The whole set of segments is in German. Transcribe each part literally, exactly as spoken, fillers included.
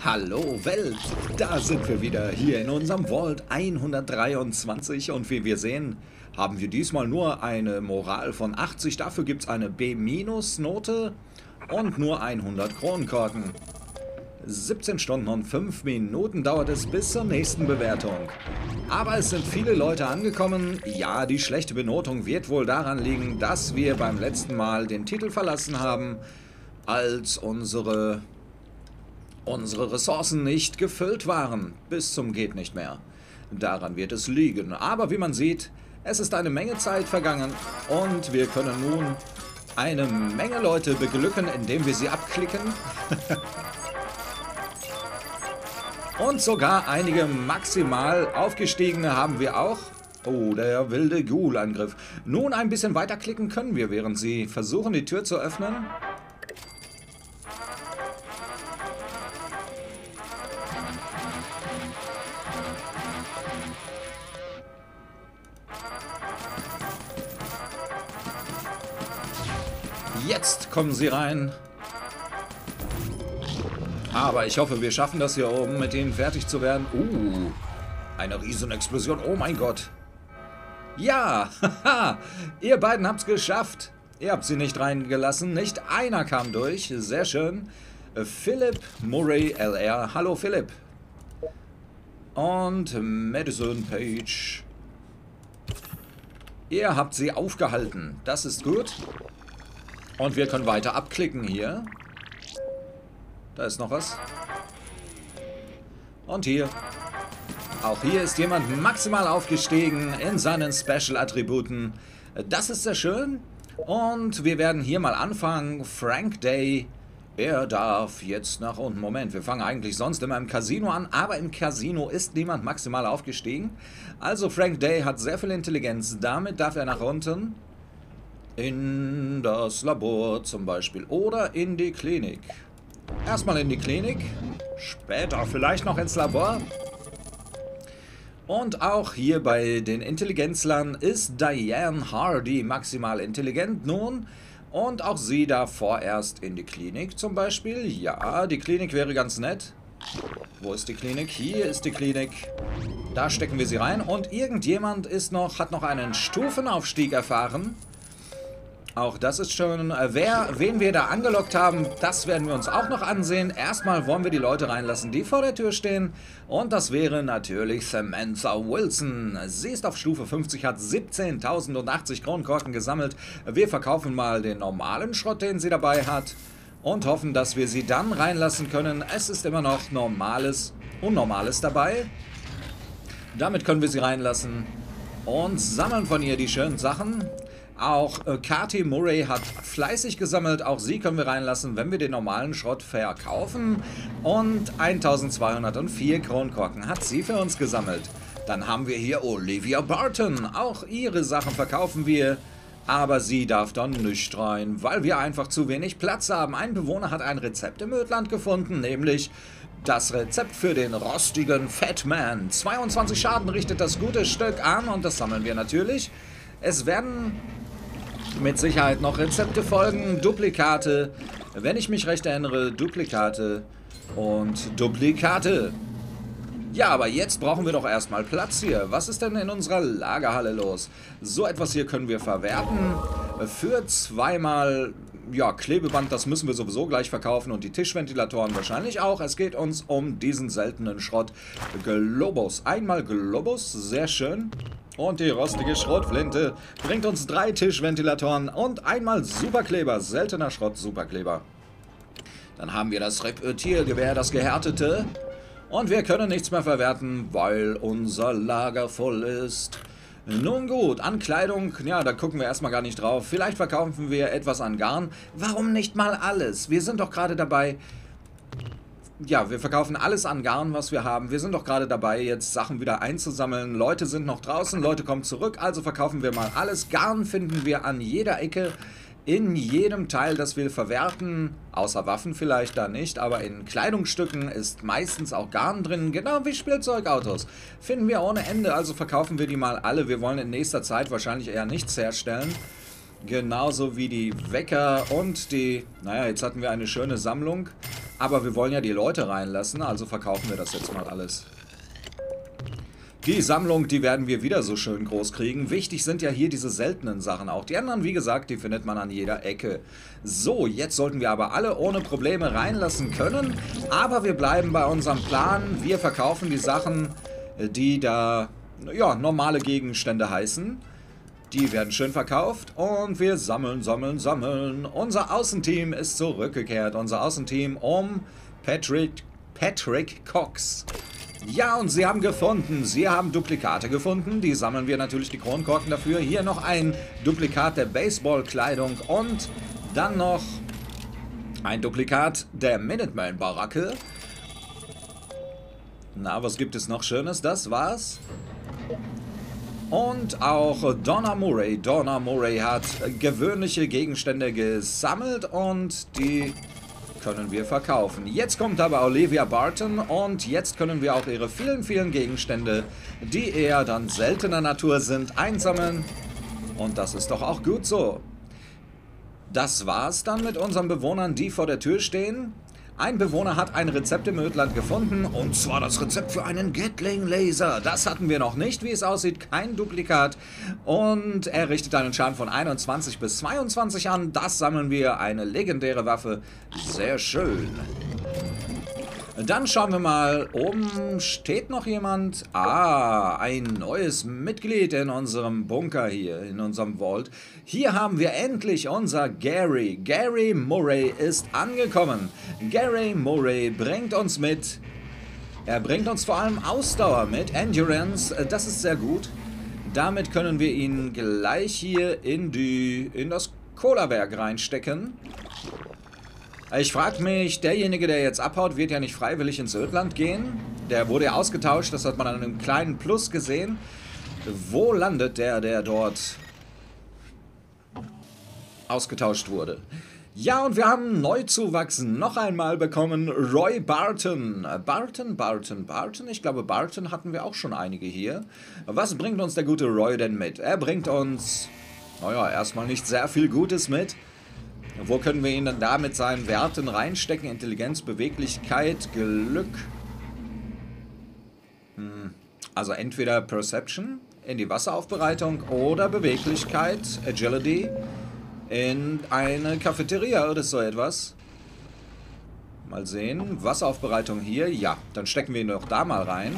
Hallo Welt, da sind wir wieder hier in unserem Vault hundertdreiundzwanzig und wie wir sehen, haben wir diesmal nur eine Moral von achtzig, dafür gibt es eine B-Note und nur hundert Kronkorken. siebzehn Stunden und fünf Minuten dauert es bis zur nächsten Bewertung. Aber es sind viele Leute angekommen. Ja, die schlechte Benotung wird wohl daran liegen, dass wir beim letzten Mal den Titel verlassen haben, als unsere... unsere Ressourcen nicht gefüllt waren, bis zum geht nicht mehr. Daran wird es liegen. Aber wie man sieht, es ist eine Menge Zeit vergangen und wir können nun eine Menge Leute beglücken, indem wir sie abklicken. Und sogar einige maximal aufgestiegene haben wir auch. Oh, der wilde Ghoul-Angriff. Nun ein bisschen weiter klicken können wir, während sie versuchen, die Tür zu öffnen. Jetzt kommen sie rein. Aber ich hoffe, wir schaffen das hier oben, mit ihnen fertig zu werden. Uh, eine Riesenexplosion. Oh mein Gott. Ja, haha, ihr beiden habt es geschafft. Ihr habt sie nicht reingelassen. Nicht einer kam durch. Sehr schön. Philipp Murray L R. Hallo Philipp. Und Madison Page. Ihr habt sie aufgehalten. Das ist gut. Und wir können weiter abklicken hier. Da ist noch was. Und hier. Auch hier ist jemand maximal aufgestiegen in seinen Special-Attributen. Das ist sehr schön. Und wir werden hier mal anfangen. Frank Day. Er darf jetzt nach unten. Moment, wir fangen eigentlich sonst immer im Casino an. Aber im Casino ist niemand maximal aufgestiegen. Also Frank Day hat sehr viel Intelligenz. Damit darf er nach unten. In das Labor zum Beispiel. Oder in die Klinik. Erstmal in die Klinik. Später vielleicht noch ins Labor. Und auch hier bei den Intelligenzlern ist Diane Hardy maximal intelligent nun. Und auch sie darf vorerst in die Klinik zum Beispiel. Ja, die Klinik wäre ganz nett. Wo ist die Klinik? Hier ist die Klinik. Da stecken wir sie rein. Und irgendjemand ist noch, hat noch einen Stufenaufstieg erfahren. Auch das ist schön. Wer, wen wir da angelockt haben, das werden wir uns auch noch ansehen. Erstmal wollen wir die Leute reinlassen, die vor der Tür stehen. Und das wäre natürlich Samantha Wilson. Sie ist auf Stufe fünfzig, hat siebzehntausendachtzig Kronkorken gesammelt. Wir verkaufen mal den normalen Schrott, den sie dabei hat. Und hoffen, dass wir sie dann reinlassen können. Es ist immer noch Normales und Normales dabei. Damit können wir sie reinlassen. Und sammeln von ihr die schönen Sachen. Auch äh, Katie Murray hat fleißig gesammelt. Auch sie können wir reinlassen, wenn wir den normalen Schrott verkaufen. Und eintausendzweihundertvier Kronkorken hat sie für uns gesammelt. Dann haben wir hier Olivia Barton. Auch ihre Sachen verkaufen wir. Aber sie darf dann nicht rein, weil wir einfach zu wenig Platz haben. Ein Bewohner hat ein Rezept im Ödland gefunden, nämlich das Rezept für den rostigen Fatman. zweiundzwanzig Schaden richtet das gute Stück an und das sammeln wir natürlich. Es werden mit Sicherheit noch Rezepte folgen, Duplikate, wenn ich mich recht erinnere, Duplikate und Duplikate. Ja, aber jetzt brauchen wir doch erstmal Platz hier. Was ist denn in unserer Lagerhalle los? So etwas hier können wir verwerten für zweimal, ja, Klebeband, das müssen wir sowieso gleich verkaufen und die Tischventilatoren wahrscheinlich auch. Es geht uns um diesen seltenen Schrott Globus. Einmal Globus, sehr schön. Und die rostige Schrotflinte bringt uns drei Tischventilatoren und einmal Superkleber, seltener Schrott, Superkleber. Dann haben wir das Repetiergewehr, das gehärtete. Und wir können nichts mehr verwerten, weil unser Lager voll ist. Nun gut, an Kleidung, ja, da gucken wir erstmal gar nicht drauf. Vielleicht verkaufen wir etwas an Garn. Warum nicht mal alles? Wir sind doch gerade dabei... Ja, wir verkaufen alles an Garn, was wir haben. Wir sind doch gerade dabei, jetzt Sachen wieder einzusammeln. Leute sind noch draußen, Leute kommen zurück, also verkaufen wir mal alles. Garn finden wir an jeder Ecke, in jedem Teil, das wir verwerten. Außer Waffen vielleicht da nicht, aber in Kleidungsstücken ist meistens auch Garn drin. Genau wie Spielzeugautos. Finden wir ohne Ende, also verkaufen wir die mal alle. Wir wollen in nächster Zeit wahrscheinlich eher nichts herstellen. Genauso wie die Wecker und die... Naja, jetzt hatten wir eine schöne Sammlung. Aber wir wollen ja die Leute reinlassen, also verkaufen wir das jetzt mal alles. Die Sammlung, die werden wir wieder so schön groß kriegen. Wichtig sind ja hier diese seltenen Sachen auch. Die anderen, wie gesagt, die findet man an jeder Ecke. So, jetzt sollten wir aber alle ohne Probleme reinlassen können. Aber wir bleiben bei unserem Plan. Wir verkaufen die Sachen, die da, ja, normale Gegenstände heißen. Die werden schön verkauft und wir sammeln, sammeln, sammeln. Unser Außenteam ist zurückgekehrt. Unser Außenteam um Patrick, Patrick Cox. Ja, und sie haben gefunden. Sie haben Duplikate gefunden. Die sammeln wir natürlich, die Kronkorken dafür. Hier noch ein Duplikat der Baseballkleidung und dann noch ein Duplikat der Minuteman-Baracke. Na, was gibt es noch Schönes? Das war's. Und auch Donna Murray. Donna Murray hat gewöhnliche Gegenstände gesammelt und die können wir verkaufen. Jetzt kommt aber Olivia Barton und jetzt können wir auch ihre vielen, vielen Gegenstände, die eher dann seltener Natur sind, einsammeln. Und das ist doch auch gut so. Das war's dann mit unseren Bewohnern, die vor der Tür stehen. Ein Bewohner hat ein Rezept im Ödland gefunden, und zwar das Rezept für einen Gatling-Laser. Das hatten wir noch nicht, wie es aussieht, kein Duplikat. Und er richtet einen Schaden von einundzwanzig bis zweiundzwanzig an. Das sammeln wir, eine legendäre Waffe. Sehr schön. Dann schauen wir mal, oben steht noch jemand. Ah, ein neues Mitglied in unserem Bunker hier, in unserem Vault. Hier haben wir endlich unser Gary. Gary Murray ist angekommen. Gary Murray bringt uns mit. Er bringt uns vor allem Ausdauer mit, Endurance. Das ist sehr gut. Damit können wir ihn gleich hier in, die, in das Cola-Werk reinstecken. Ich frage mich, derjenige, der jetzt abhaut, wird ja nicht freiwillig ins Ödland gehen. Der wurde ja ausgetauscht, das hat man an einem kleinen Plus gesehen. Wo landet der, der dort ausgetauscht wurde? Ja, und wir haben Neuzuwachs noch einmal bekommen, Roy Barton. Barton, Barton, Barton, ich glaube Barton hatten wir auch schon einige hier. Was bringt uns der gute Roy denn mit? Er bringt uns, naja, erstmal nicht sehr viel Gutes mit. Wo können wir ihn dann da mit seinen Werten reinstecken? Intelligenz, Beweglichkeit, Glück. Hm. Also entweder Perception in die Wasseraufbereitung oder Beweglichkeit, Agility, in eine Cafeteria oder so etwas. Mal sehen. Wasseraufbereitung hier. Ja, dann stecken wir ihn doch da mal rein.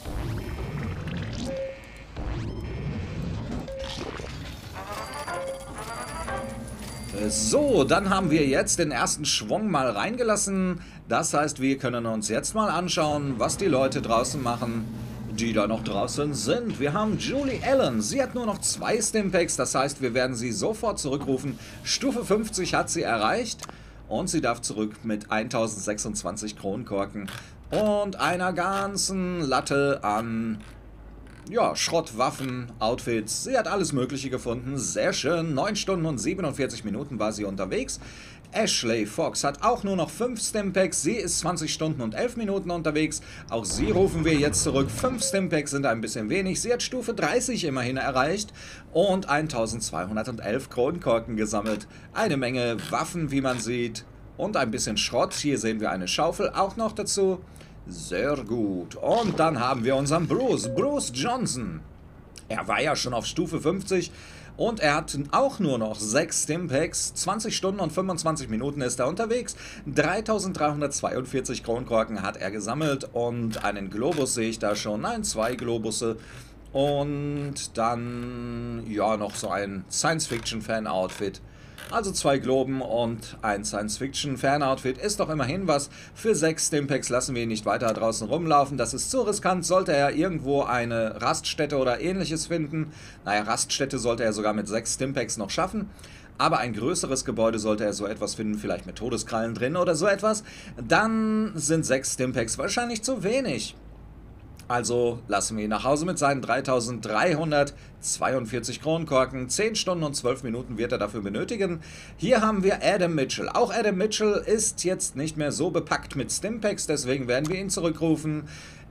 So, dann haben wir jetzt den ersten Schwung mal reingelassen. Das heißt, wir können uns jetzt mal anschauen, was die Leute draußen machen, die da noch draußen sind. Wir haben Julie Allen. Sie hat nur noch zwei Stimpaks. Das heißt, wir werden sie sofort zurückrufen. Stufe fünfzig hat sie erreicht. Und sie darf zurück mit tausendsechsundzwanzig Kronkorken und einer ganzen Latte an, ja, Schrottwaffen, Outfits. Sie hat alles Mögliche gefunden. Sehr schön. neun Stunden und siebenundvierzig Minuten war sie unterwegs. Ashley Fox hat auch nur noch fünf Stimpaks. Sie ist zwanzig Stunden und elf Minuten unterwegs. Auch sie rufen wir jetzt zurück. fünf Stimpaks sind ein bisschen wenig. Sie hat Stufe dreißig immerhin erreicht und eintausendzweihundertelf Kronkorken gesammelt. Eine Menge Waffen, wie man sieht. Und ein bisschen Schrott. Hier sehen wir eine Schaufel auch noch dazu. Sehr gut. Und dann haben wir unseren Bruce, Bruce Johnson. Er war ja schon auf Stufe fünfzig und er hat auch nur noch sechs Stimpaks. zwanzig Stunden und fünfundzwanzig Minuten ist er unterwegs. dreitausenddreihundertzweiundvierzig Kronkorken hat er gesammelt und einen Globus sehe ich da schon. Nein, zwei Globusse. Und dann, ja, noch so ein Science-Fiction-Fan-Outfit. Also zwei Globen und ein Science-Fiction-Fan-Outfit ist doch immerhin was. Für sechs Stimpaks lassen wir ihn nicht weiter draußen rumlaufen. Das ist zu riskant. Sollte er irgendwo eine Raststätte oder ähnliches finden. Naja, Raststätte sollte er sogar mit sechs Stimpaks noch schaffen. Aber ein größeres Gebäude sollte er so etwas finden, vielleicht mit Todeskrallen drin oder so etwas. Dann sind sechs Stimpaks wahrscheinlich zu wenig. Also lassen wir ihn nach Hause mit seinen dreitausenddreihundertzweiundvierzig Kronkorken. zehn Stunden und zwölf Minuten wird er dafür benötigen. Hier haben wir Adam Mitchell. Auch Adam Mitchell ist jetzt nicht mehr so bepackt mit Stimpaks, deswegen werden wir ihn zurückrufen.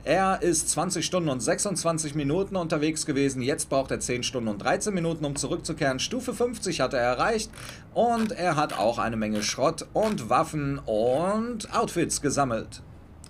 Er ist zwanzig Stunden und sechsundzwanzig Minuten unterwegs gewesen. Jetzt braucht er zehn Stunden und dreizehn Minuten, um zurückzukehren. Stufe fünfzig hat er erreicht. Und er hat auch eine Menge Schrott und Waffen und Outfits gesammelt.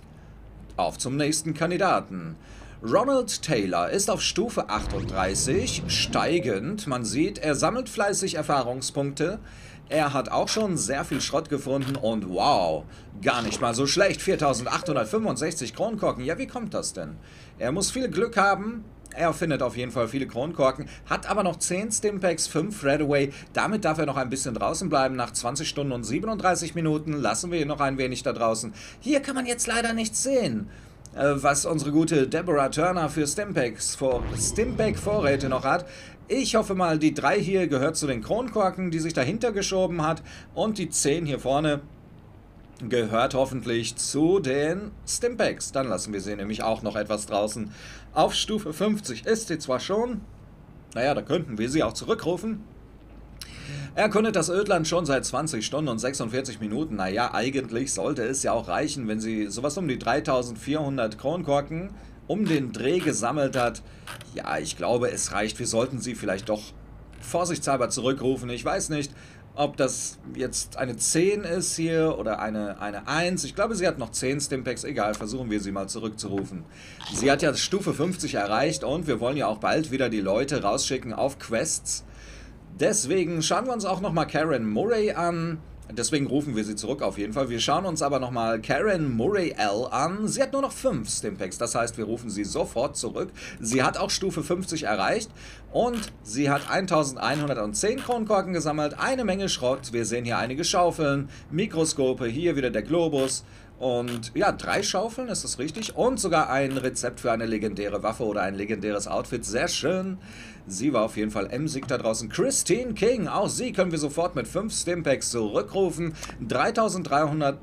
Auf zum nächsten Kandidaten. Ronald Taylor ist auf Stufe achtunddreißig, steigend. Man sieht, er sammelt fleißig Erfahrungspunkte. Er hat auch schon sehr viel Schrott gefunden und wow, gar nicht mal so schlecht. viertausendachthundertfünfundsechzig Kronkorken. Ja, wie kommt das denn? Er muss viel Glück haben. Er findet auf jeden Fall viele Kronkorken, hat aber noch zehn Stimpaks, fünf Redaway. Damit darf er noch ein bisschen draußen bleiben. Nach zwanzig Stunden und siebenunddreißig Minuten lassen wir ihn noch ein wenig da draußen. Hier kann man jetzt leider nichts sehen, was unsere gute Deborah Turner für Stimpaks, vor Stimpak-Vorräte noch hat. Ich hoffe mal, die drei hier gehört zu den Kronkorken, die sich dahinter geschoben hat. Und die zehn hier vorne gehört hoffentlich zu den Stimpaks. Dann lassen wir sie nämlich auch noch etwas draußen. Auf Stufe fünfzig ist sie zwar schon. Naja, da könnten wir sie auch zurückrufen. Er erkundet das Ödland schon seit zwanzig Stunden und sechsundvierzig Minuten. Naja, eigentlich sollte es ja auch reichen, wenn sie sowas um die dreitausendvierhundert Kronkorken um den Dreh gesammelt hat. Ja, ich glaube, es reicht. Wir sollten sie vielleicht doch vorsichtshalber zurückrufen. Ich weiß nicht, ob das jetzt eine zehn ist hier oder eine, eine eins. Ich glaube, sie hat noch zehn Stimpaks. Egal, versuchen wir sie mal zurückzurufen. Sie hat ja Stufe fünfzig erreicht und wir wollen ja auch bald wieder die Leute rausschicken auf Quests. Deswegen schauen wir uns auch nochmal Karen Murray an. Deswegen rufen wir sie zurück auf jeden Fall. Wir schauen uns aber nochmal Karen Murray L an. Sie hat nur noch fünf Stimpaks, das heißt, wir rufen sie sofort zurück. Sie hat auch Stufe fünfzig erreicht und sie hat eintausendeinhundertzehn Kronkorken gesammelt, eine Menge Schrott. Wir sehen hier einige Schaufeln, Mikroskope, hier wieder der Globus. Und ja, drei Schaufeln, ist das richtig? Und sogar ein Rezept für eine legendäre Waffe oder ein legendäres Outfit. Sehr schön. Sie war auf jeden Fall emsig da draußen. Christine King, auch sie können wir sofort mit fünf Stimpaks zurückrufen. dreitausenddreihundert,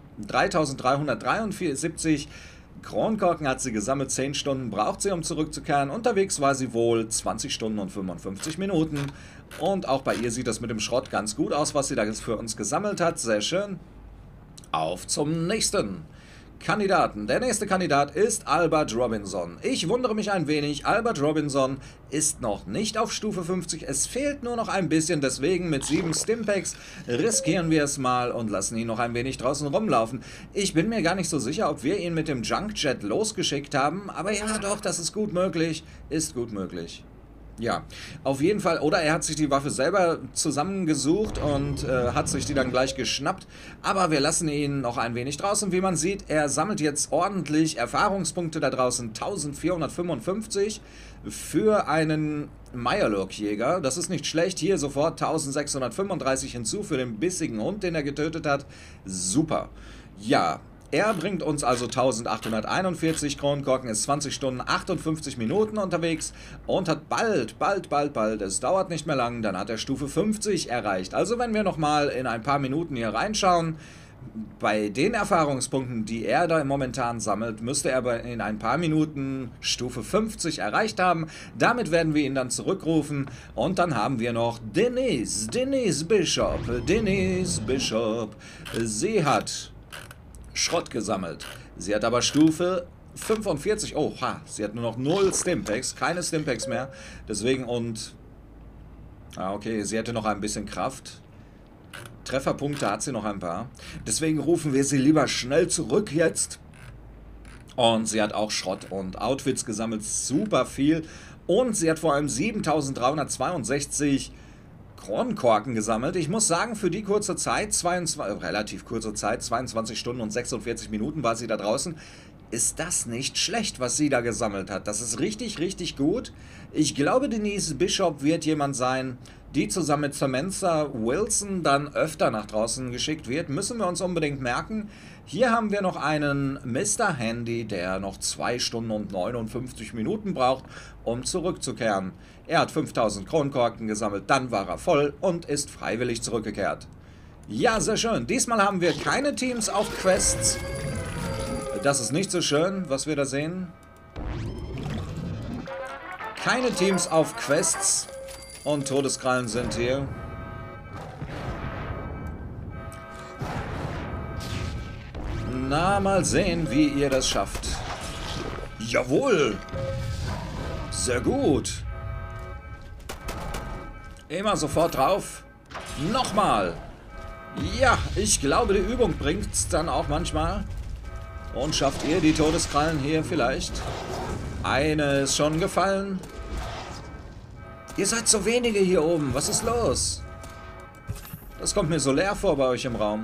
dreitausenddreihundertdreiundsiebzig Kronkorken hat sie gesammelt. zehn Stunden braucht sie, um zurückzukehren. Unterwegs war sie wohl zwanzig Stunden und fünfundfünfzig Minuten. Und auch bei ihr sieht das mit dem Schrott ganz gut aus, was sie da für uns gesammelt hat. Sehr schön. Auf zum nächsten Kandidaten. Der nächste Kandidat ist Albert Robinson. Ich wundere mich ein wenig, Albert Robinson ist noch nicht auf Stufe fünfzig. Es fehlt nur noch ein bisschen, deswegen mit sieben Stimpaks riskieren wir es mal und lassen ihn noch ein wenig draußen rumlaufen. Ich bin mir gar nicht so sicher, ob wir ihn mit dem Junkjet losgeschickt haben, aber ja doch, das ist gut möglich, ist gut möglich. Ja, auf jeden Fall. Oder er hat sich die Waffe selber zusammengesucht und äh, hat sich die dann gleich geschnappt. Aber wir lassen ihn noch ein wenig draußen. Wie man sieht, er sammelt jetzt ordentlich Erfahrungspunkte da draußen. eintausendvierhundertfünfundfünfzig für einen Mirelurk-Jäger. Das ist nicht schlecht. Hier sofort eintausendsechshundertfünfunddreißig hinzu für den bissigen Hund, den er getötet hat. Super. Ja. Er bringt uns also eintausendachthunderteinundvierzig Kronkorken, ist zwanzig Stunden, achtundfünfzig Minuten unterwegs und hat bald, bald, bald, bald, es dauert nicht mehr lang, dann hat er Stufe fünfzig erreicht. Also wenn wir nochmal in ein paar Minuten hier reinschauen, bei den Erfahrungspunkten, die er da momentan sammelt, müsste er in ein paar Minuten Stufe fünfzig erreicht haben. Damit werden wir ihn dann zurückrufen und dann haben wir noch Denise, Denise Bishop, Denise Bishop. Sie hat Schrott gesammelt. Sie hat aber Stufe fünfundvierzig. Oha, sie hat nur noch null Stimpaks, keine Stimpaks mehr. Deswegen und... Ah, okay, sie hätte noch ein bisschen Kraft. Trefferpunkte hat sie noch ein paar. Deswegen rufen wir sie lieber schnell zurück jetzt. Und sie hat auch Schrott und Outfits gesammelt. Super viel. Und sie hat vor allem siebentausenddreihundertzweiundsechzig Kronkorken gesammelt. Ich muss sagen, für die kurze Zeit, zweiundzwanzig, relativ kurze Zeit, zweiundzwanzig Stunden und sechsundvierzig Minuten war sie da draußen, ist das nicht schlecht, was sie da gesammelt hat. Das ist richtig, richtig gut. Ich glaube, Denise Bishop wird jemand sein, die zusammen mit Samantha Wilson dann öfter nach draußen geschickt wird. Müssen wir uns unbedingt merken. Hier haben wir noch einen Mister Handy, der noch zwei Stunden und neunundfünfzig Minuten braucht, um zurückzukehren. Er hat fünftausend Kronkorken gesammelt, dann war er voll und ist freiwillig zurückgekehrt. Ja, sehr schön. Diesmal haben wir keine Teams auf Quests. Das ist nicht so schön, was wir da sehen. Keine Teams auf Quests. Und Todeskrallen sind hier. Na, mal sehen, wie ihr das schafft. Jawohl. Sehr gut. Immer sofort drauf. Nochmal. Ja, ich glaube, die Übung bringt's dann auch manchmal. Und schafft ihr die Todeskrallen hier vielleicht? Eine ist schon gefallen. Ihr seid so wenige hier oben. Was ist los? Das kommt mir so leer vor bei euch im Raum.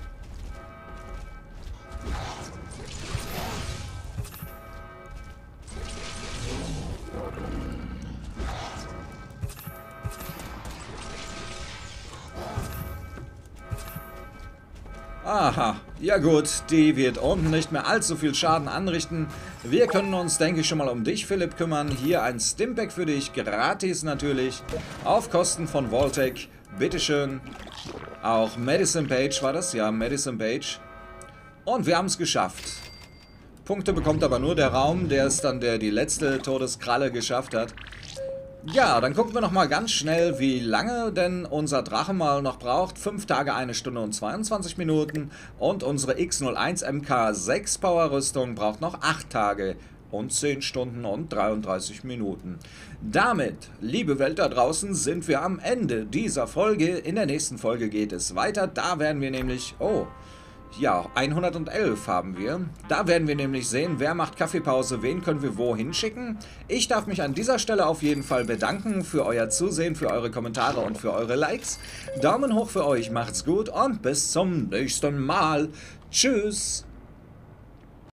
Aha, ja gut, die wird unten nicht mehr allzu viel Schaden anrichten. Wir können uns, denke ich, schon mal um dich, Philipp, kümmern. Hier ein Stimpack für dich, gratis natürlich, auf Kosten von Vault-Tec. Bitteschön. Auch Medicine Page war das, ja, Medicine Page. Und wir haben es geschafft. Punkte bekommt aber nur der Raum, der ist dann der die letzte Todeskralle geschafft hat. Ja, dann gucken wir noch mal ganz schnell, wie lange denn unser Drache mal noch braucht. fünf Tage, eine Stunde und zweiundzwanzig Minuten. Und unsere X null eins M K sechs Power Rüstung braucht noch acht Tage und zehn Stunden und dreiunddreißig Minuten. Damit, liebe Welt da draußen, sind wir am Ende dieser Folge. In der nächsten Folge geht es weiter. Da werden wir nämlich... Oh... Ja, hundertelf haben wir. Da werden wir nämlich sehen, wer macht Kaffeepause, wen können wir wohin schicken. Ich darf mich an dieser Stelle auf jeden Fall bedanken für euer Zusehen, für eure Kommentare und für eure Likes. Daumen hoch für euch, macht's gut und bis zum nächsten Mal. Tschüss!